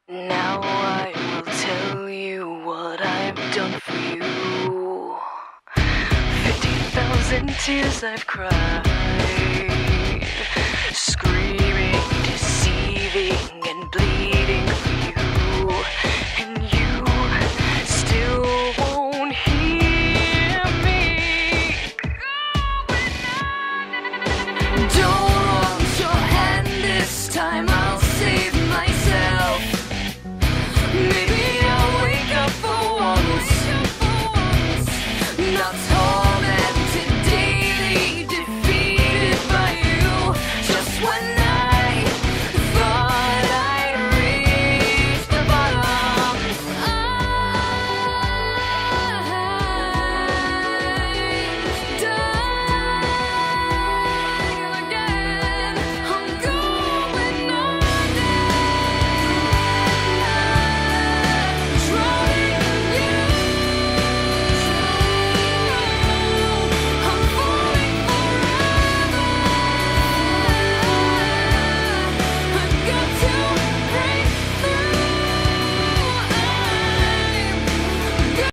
Now I will tell you what I've done for you. 50,000 tears I've cried, screaming, deceiving, and bleeding